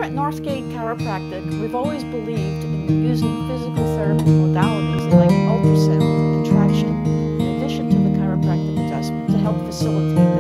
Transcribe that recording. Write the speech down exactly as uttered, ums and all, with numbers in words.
Here at Northgate Chiropractic, we've always believed in using physical therapy modalities like ultrasound and traction in addition to the chiropractic adjustment to help facilitate